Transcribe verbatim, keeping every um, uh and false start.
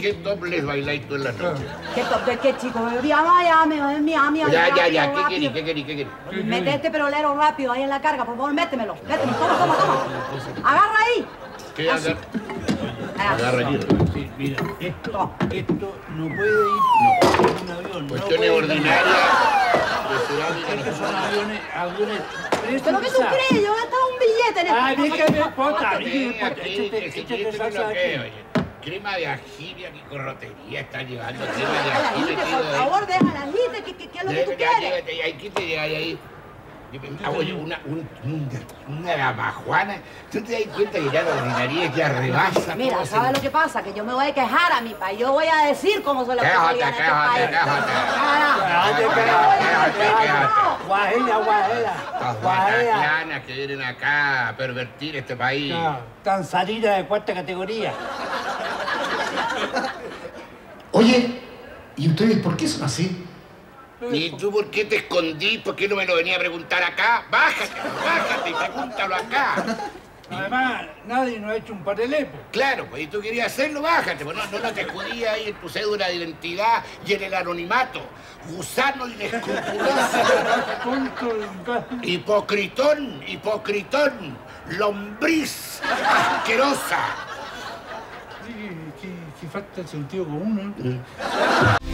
qué topless bailáis tú en la noche? ¿Qué top de qué, chico? Mi ama, ya, mi mi ama, Ya, ya, ya, ¿qué querés? ¿Qué querés? ¿Qué querés? Mete este perolero rápido ahí en la carga, por favor, métemelo. Métemelo, toma, toma, toma. Agarra ahí. ¿Qué agarra? Agarra aquí. Sí, mira, esto, Toma. esto no puede ir en un avión. Cuestiones no ordinarias de cerámica. Estos son aviones, aviones ¿Pero qué tú crees? Yo he gastado un billete en esto. Ay, déjame, pota, Sí, déjame, aquí, échate, que si échate quieres salsa lo aquí. que, oye. Crema de ají, mira qué corrotería está llevando. Crema de Déjala, ají agite, metido por ahí. favor, déjala, agite. ¿Qué, qué, qué es lo que tú Ya, quieres? llégate ahí, ¿qué te llega ahí? Ah, oye, una, un, una, una gamajuana. ¿Tú te das cuenta que ya la ordinaria ya rebasa? Mira, todo ¿sabes ese- lo que pasa? Que yo me voy a quejar a mi país. Yo voy a decir cómo son las Quéjate, cosas en este quéjate, país. quéjate. Ah, Quéjate, ¿por qué quéjate, voy a decir quéjate, que quéjate. no? Guajela, guajela, Estas guajela. guanacanas que vienen acá a pervertir este país. No, tan salida de cuarta categoría. Oye, ¿y ustedes por qué son así? ¿Y tú por qué te escondí? ¿Por qué no me lo venía a preguntar acá? Bájate, bájate y pregúntalo acá. Además, nadie nos ha hecho un parelepo. Claro, pues, y tú querías hacerlo, bájate, pues no, no, no te jodías ahí en tu cédula de identidad y en el anonimato. Gusano inescrupuloso. Tonto, Hipocritón, hipocritón, lombriz, asquerosa. sí, sí, sí falta el sentido común, ¿no?